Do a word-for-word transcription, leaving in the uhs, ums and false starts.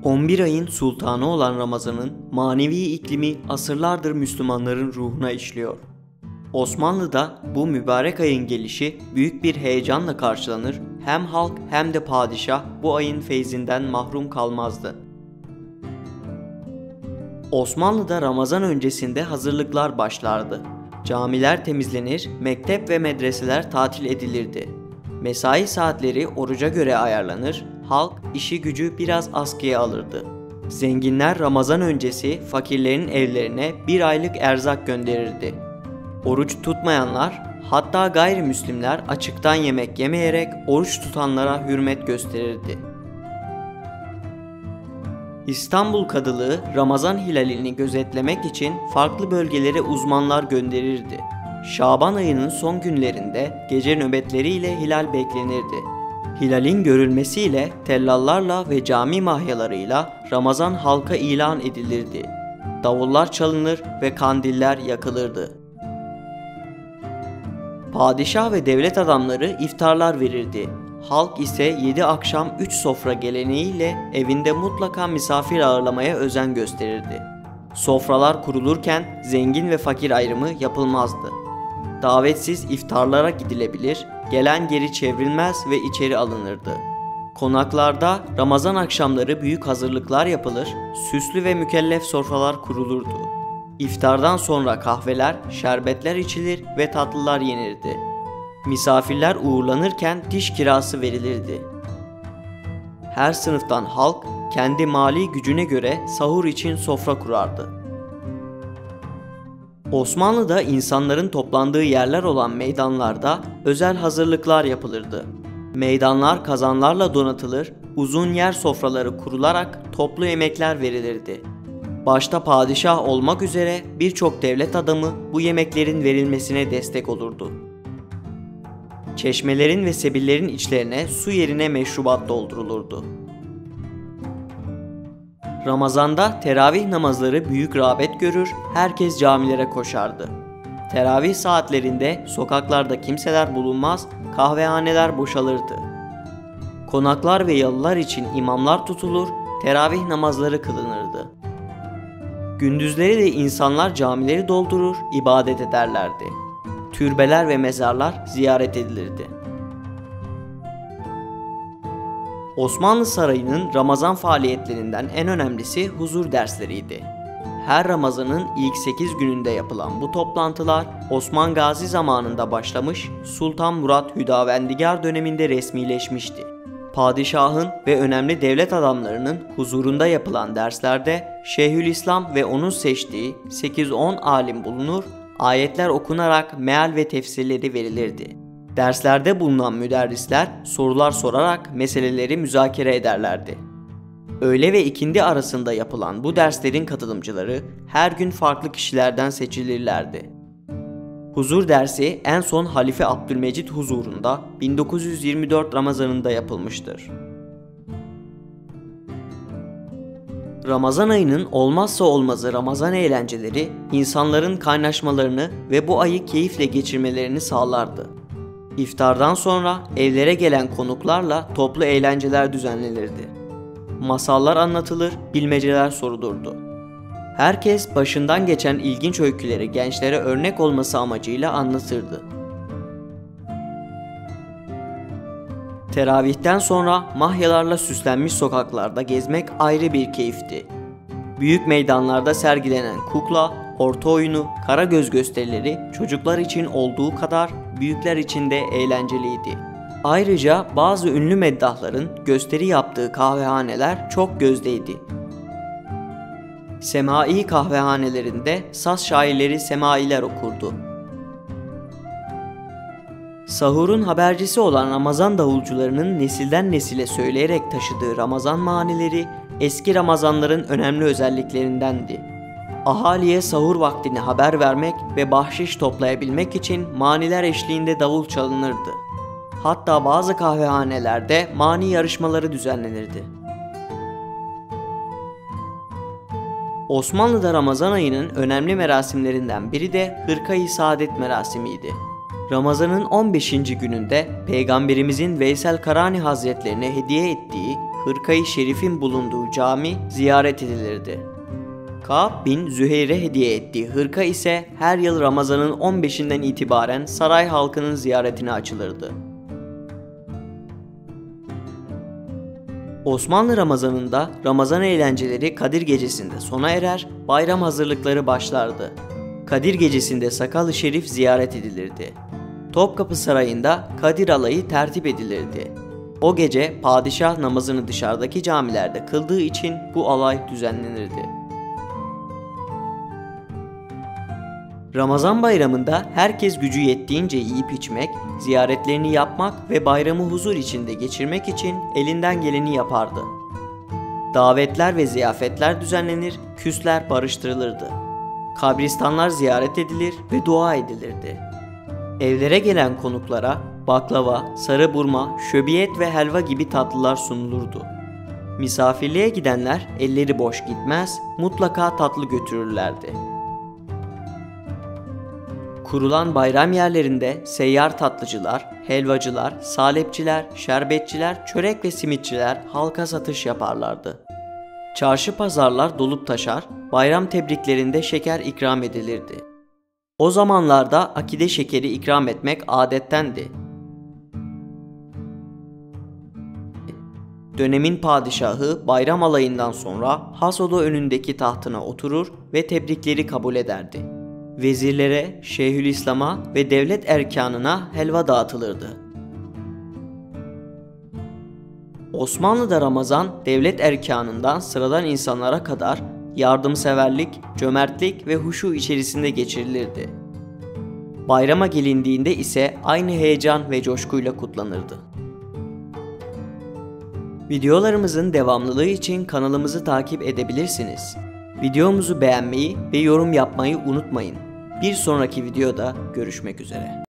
on bir ayın sultanı olan Ramazan'ın manevi iklimi asırlardır Müslümanların ruhuna işliyor. Osmanlı'da bu mübarek ayın gelişi büyük bir heyecanla karşılanır, hem halk hem de padişah bu ayın feyzinden mahrum kalmazdı. Osmanlı'da Ramazan öncesinde hazırlıklar başlardı. Camiler temizlenir, mektep ve medreseler tatil edilirdi. Mesai saatleri oruca göre ayarlanır, halk işi gücü biraz askıya alırdı. Zenginler Ramazan öncesi fakirlerin evlerine bir aylık erzak gönderirdi. Oruç tutmayanlar, hatta gayrimüslimler açıktan yemek yemeyerek oruç tutanlara hürmet gösterirdi. İstanbul Kadılığı Ramazan hilalini gözetlemek için farklı bölgelere uzmanlar gönderirdi. Şaban ayının son günlerinde gece nöbetleriyle hilal beklenirdi. Hilalin görülmesiyle tellallarla ve cami mahyalarıyla Ramazan halka ilan edilirdi. Davullar çalınır ve kandiller yakılırdı. Padişah ve devlet adamları iftarlar verirdi. Halk ise yedi akşam üç sofra geleneğiyle evinde mutlaka misafir ağırlamaya özen gösterirdi. Sofralar kurulurken zengin ve fakir ayrımı yapılmazdı. Davetsiz iftarlara gidilebilir, gelen geri çevrilmez ve içeri alınırdı. Konaklarda Ramazan akşamları büyük hazırlıklar yapılır, süslü ve mükellef sofralar kurulurdu. İftardan sonra kahveler, şerbetler içilir ve tatlılar yenirdi. Misafirler uğurlanırken diş kirası verilirdi. Her sınıftan halk kendi mali gücüne göre sahur için sofra kurardı. Osmanlı'da insanların toplandığı yerler olan meydanlarda özel hazırlıklar yapılırdı. Meydanlar kazanlarla donatılır, uzun yer sofraları kurularak toplu yemekler verilirdi. Başta padişah olmak üzere birçok devlet adamı bu yemeklerin verilmesine destek olurdu. Çeşmelerin ve sebillerin içlerine su yerine meşrubat doldurulurdu. Ramazanda teravih namazları büyük rağbet görür, herkes camilere koşardı. Teravih saatlerinde sokaklarda kimseler bulunmaz, kahvehaneler boşalırdı. Konaklar ve yalılar için imamlar tutulur, teravih namazları kılınırdı. Gündüzleri de insanlar camileri doldurur, ibadet ederlerdi. Türbeler ve mezarlar ziyaret edilirdi. Osmanlı Sarayı'nın Ramazan faaliyetlerinden en önemlisi huzur dersleriydi. Her Ramazan'ın ilk sekiz gününde yapılan bu toplantılar Osman Gazi zamanında başlamış, Sultan Murat Hüdavendigar döneminde resmileşmişti. Padişahın ve önemli devlet adamlarının huzurunda yapılan derslerde Şeyhülislam ve onun seçtiği sekiz on alim bulunur, ayetler okunarak meal ve tefsirleri verilirdi. Derslerde bulunan müderrisler sorular sorarak meseleleri müzakere ederlerdi. Öğle ve ikindi arasında yapılan bu derslerin katılımcıları her gün farklı kişilerden seçilirlerdi. Huzur dersi en son Halife Abdülmecit huzurunda bin dokuz yüz yirmi dört Ramazan'ında yapılmıştır. Ramazan ayının olmazsa olmazı Ramazan eğlenceleri insanların kaynaşmalarını ve bu ayı keyifle geçirmelerini sağlardı. İftardan sonra evlere gelen konuklarla toplu eğlenceler düzenlenirdi. Masallar anlatılır, bilmeceler sorulurdu. Herkes başından geçen ilginç öyküleri gençlere örnek olması amacıyla anlatırdı. Teravihten sonra mahyalarla süslenmiş sokaklarda gezmek ayrı bir keyifti. Büyük meydanlarda sergilenen kukla, orta oyunu, karagöz gösterileri çocuklar için olduğu kadar büyükler için de eğlenceliydi. Ayrıca bazı ünlü meddahların gösteri yaptığı kahvehaneler çok gözdeydi. Semai kahvehanelerinde saz şairleri semailer okurdu. Sahurun habercisi olan Ramazan davulcularının nesilden nesile söyleyerek taşıdığı Ramazan manileri eski Ramazanların önemli özelliklerindendi. Ahaliye sahur vaktini haber vermek ve bahşiş toplayabilmek için maniler eşliğinde davul çalınırdı. Hatta bazı kahvehanelerde mani yarışmaları düzenlenirdi. Osmanlı'da Ramazan ayının önemli merasimlerinden biri de Hırka-i Saadet merasimiydi. Ramazan'ın on beşinci gününde Peygamberimizin Veysel Karani Hazretlerine hediye ettiği Hırka-i Şerif'in bulunduğu cami ziyaret edilirdi. Kâb bin Züheyr'e hediye ettiği hırka ise her yıl Ramazan'ın on beşinden itibaren saray halkının ziyaretine açılırdı. Osmanlı Ramazanı'nda Ramazan eğlenceleri Kadir Gecesi'nde sona erer, bayram hazırlıkları başlardı. Kadir Gecesi'nde Sakal-ı Şerif ziyaret edilirdi. Topkapı Sarayı'nda Kadir Alayı tertip edilirdi. O gece padişah namazını dışarıdaki camilerde kıldığı için bu alay düzenlenirdi. Ramazan bayramında herkes gücü yettiğince yiyip içmek, ziyaretlerini yapmak ve bayramı huzur içinde geçirmek için elinden geleni yapardı. Davetler ve ziyafetler düzenlenir, küsler barıştırılırdı. Kabristanlar ziyaret edilir ve dua edilirdi. Evlere gelen konuklara baklava, sarı burma, şöbiyet ve helva gibi tatlılar sunulurdu. Misafirliğe gidenler elleri boş gitmez, mutlaka tatlı götürürlerdi. Kurulan bayram yerlerinde seyyar tatlıcılar, helvacılar, salepçiler, şerbetçiler, çörek ve simitçiler halka satış yaparlardı. Çarşı pazarlar dolup taşar, bayram tebriklerinde şeker ikram edilirdi. O zamanlarda akide şekeri ikram etmek adettendi. Dönemin padişahı bayram alayından sonra Hasoda önündeki tahtına oturur ve tebrikleri kabul ederdi. Vezirlere, Şeyhülislam'a ve devlet erkanına helva dağıtılırdı. Osmanlı'da Ramazan, devlet erkanından sıradan insanlara kadar yardımseverlik, cömertlik ve huşu içerisinde geçirilirdi. Bayrama gelindiğinde ise aynı heyecan ve coşkuyla kutlanırdı. Videolarımızın devamlılığı için kanalımızı takip edebilirsiniz. Videomuzu beğenmeyi ve yorum yapmayı unutmayın. Bir sonraki videoda görüşmek üzere.